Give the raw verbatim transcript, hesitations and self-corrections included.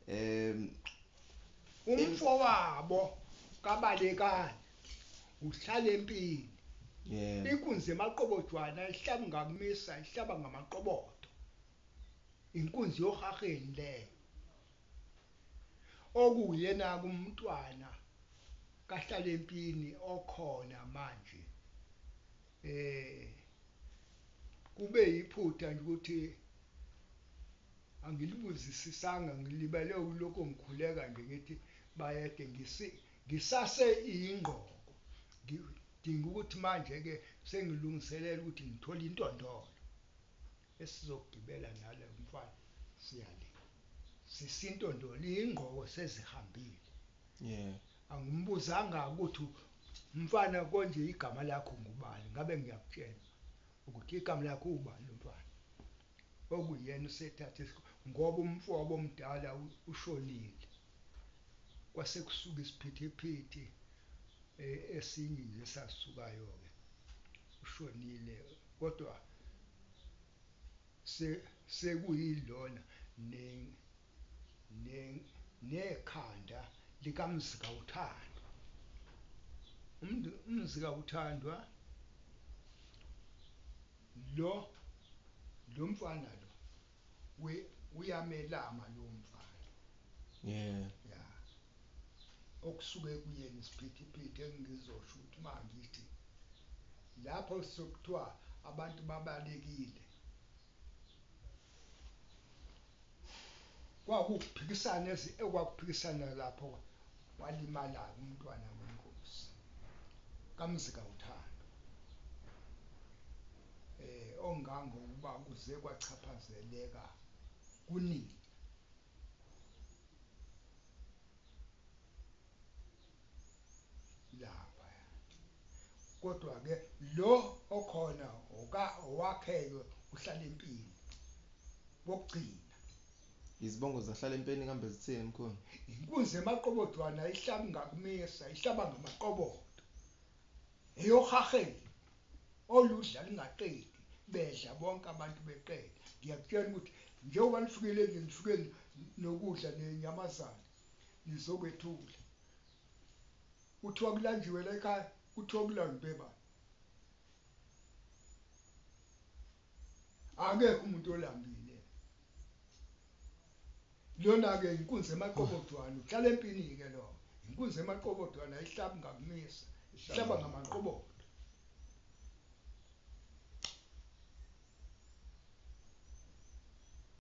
em umfowabo kabalekani uHlalempini yeah inkunzi emaqobotwana ihlaba ngakumisa ihlaba ngamaqobodo inkunzi yohaheni leyo okuyena kumntwana kaHlalempini okhona manje eh kube yiphutha nje ukuthi angilibuzisisanga ngilibele ulokho ngikhuleka nje ngithi bayede ngisi ngisase ingqoko ngidinga ukuthi manje ke sengilungiselela ukuthi ngithole intondolo esizogibela nalo mfana siyale sisintondolo ingqoko sezihambile yeah angimbuzanga ukuthi mfana konje igama lakho ngubani ngabe ngiyakutshela ukuthi igama lakho ubani mfana okuyena usethathe ngoba umfowabo omdala ushonile kwase kusuka isiphithiphithi esinye nje sasukayo ke ushonile kodwa se sekuyilona ne nekhanda likaMzika uThandwa umzika uThandwa lo lo mfana lo uyamelama lo mfana yeah ya okusuke kuyena isiphithiphithi engizosho ukuthi mangithi lapho sokuthiwa abantu babalekile kwakuphikisana ekwakuphikisana lapho walimala umntwana wenkosi kaMzika uThandwa eh ongangokuba kuze kwachaphazeleka kunini lapha kodwa ke lo okhona oka owakheke uHlalempini wokugcina izibongo zaHlalempini kambe zithini mkhulu inkunzi emaqobodwana ihlaba ngakumisa ihlaba ngamaqobodo eyohaheni oludla lingaqedi bedla bonke abantu beqeda ngiyakutshela ukuthi njengoba nifikile endlini nifike nokudla nenyamazana nizokwethula kuthiwa kulanjiwe la ekhaya kuthiwa kulanjwe bani akekho umuntu olambile lona ke inkunzi emaqobodwana uHlalempini ke lo inkunzi emaqobodwana ihlaba ngakumisa ihlaba ngamaqobodo